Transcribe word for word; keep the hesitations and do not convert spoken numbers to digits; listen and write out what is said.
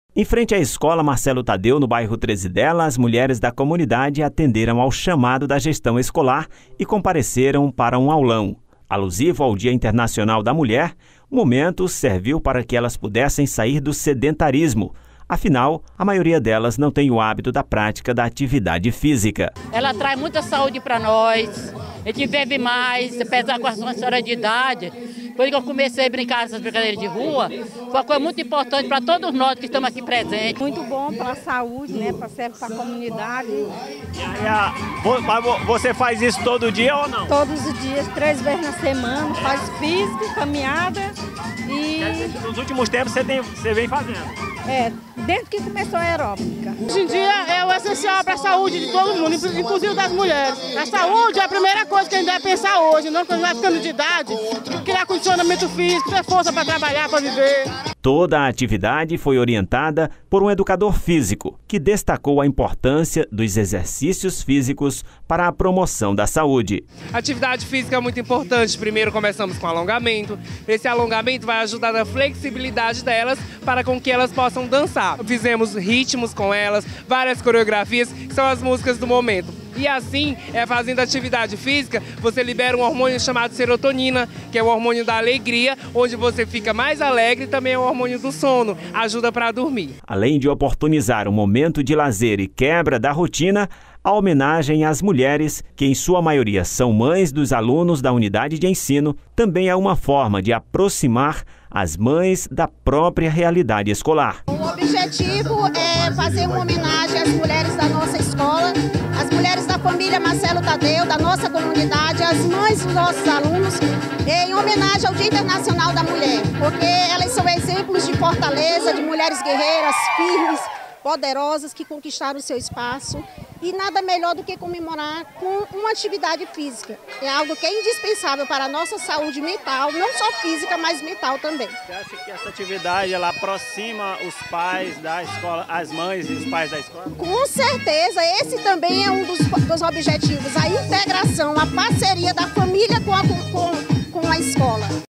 Em frente à escola Marcelo Tadeu, no bairro Treze Dela, as mulheres da comunidade atenderam ao chamado da gestão escolar e compareceram para um aulão. Alusivo ao Dia Internacional da Mulher, o momento serviu para que elas pudessem sair do sedentarismo. Afinal, a maioria delas não tem o hábito da prática da atividade física. Ela traz muita saúde para nós, a gente vive mais, apesar com a senhora de idade. Depois que eu comecei a brincar nessas brincadeiras de rua, foi uma coisa muito importante para todos nós que estamos aqui presentes. Muito bom para a saúde, né? Para serve para a comunidade. E a, você faz isso todo dia ou não? Todos os dias, três vezes na semana, faz físico, caminhada e... Nos últimos tempos você, tem, você vem fazendo? É, desde que começou a aeróbica. Hoje em dia é o essencial para a saúde de todo mundo, inclusive das mulheres. A saúde é a primeira coisa que a gente deve pensar hoje, não quando vai ficando de idade, criar condicionamento físico, ter força para trabalhar, para viver. Toda a atividade foi orientada por um educador físico, que destacou a importância dos exercícios físicos para a promoção da saúde. A atividade física é muito importante. Primeiro começamos com alongamento. Esse alongamento vai ajudar na flexibilidade delas para com que elas possam dançar. Fizemos ritmos com elas, várias coreografias, que são as músicas do momento. E assim, é, fazendo atividade física, você libera um hormônio chamado serotonina, que é o hormônio da alegria, onde você fica mais alegre, e também é o hormônio do sono, ajuda para dormir. Além de oportunizar um momento de lazer e quebra da rotina, a homenagem às mulheres, que em sua maioria são mães dos alunos da unidade de ensino, também é uma forma de aproximar as mães da própria realidade escolar. O objetivo é fazer uma homenagem às mulheres da nossa escola, às mulheres da família Marcelo Tadeu, da nossa comunidade, às mães dos nossos alunos, em homenagem ao Dia Internacional da Mulher, porque elas são exemplos de fortaleza, de mulheres guerreiras, firmes, poderosas, que conquistaram o seu espaço. E nada melhor do que comemorar com uma atividade física. É algo que é indispensável para a nossa saúde mental, não só física, mas mental também. Você acha que essa atividade ela aproxima os pais da escola, as mães e os pais da escola? Com certeza, esse também é um dos, dos objetivos, a integração, a parceria da família com a, com, com a escola.